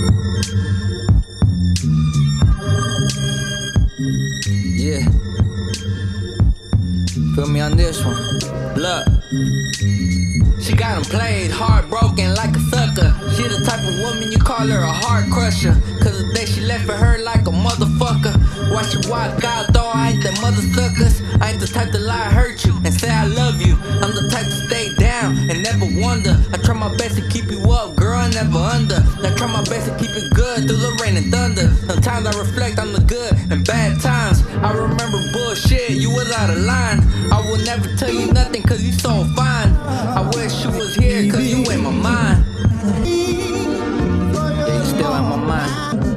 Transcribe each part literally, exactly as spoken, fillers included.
Yeah. Feel me on this one. Look. She got him played, heartbroken like a sucker. She the type of woman you call her a heart crusher. Cause the day she left for her like a motherfucker. Watch you walk out though, I ain't that mother suckers. I ain't the type to lie, hurt you, and say I love you. I'm the type to stay down and never wonder. I try my best to keep you up, girl, and never under. I try my best to keep it good through the rain and thunder. Sometimes I reflect on the good and bad times. I remember bullshit, you was out of line. I will never tell you nothing cause you so fine. I wish you was here cause you in my mind. Yeah, you still in my mind.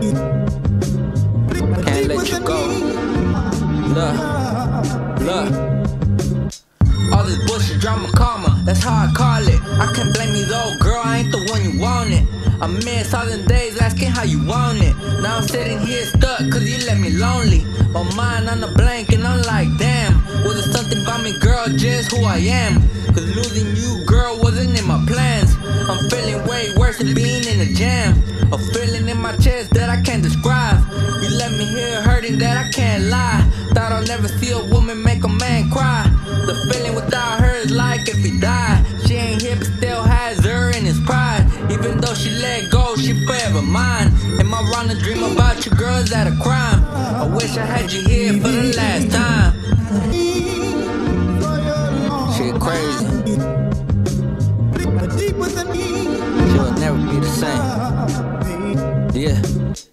Can't let you go. Look, look. All this bullshit drama karma, that's how I call it. I can't blame you though, girl, I ain't the one you wanted. I miss all them days asking how you want it. Now I'm sitting here stuck cause you left me lonely. My mind on the blank and I'm like damn. Was it something about me, girl, just who I am? Cause losing you, girl, wasn't in my plans. I'm feeling way worse than being in a jam. A feeling in my chest that I can't describe. You left me here hurting that I can't lie. Thought I'll never see a woman make a man cry. The feeling without her is like if he died. She ain't here but still has her in his pride. Even though she let go, she forever mine. Am I wrong to dream about you, girl? Is that a crime? I wish I had you here for the last time. Shit crazy. She'll never be the same. Yeah.